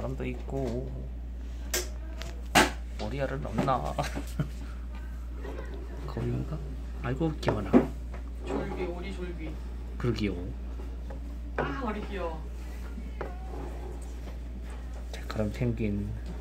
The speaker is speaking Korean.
사람도 있고. 머리알을 넣나? 거인가? 아이고 귀여워라. 졸비, 오리 졸비. 그러기요. 아, 머리 귀여워. 새카람 펭귄.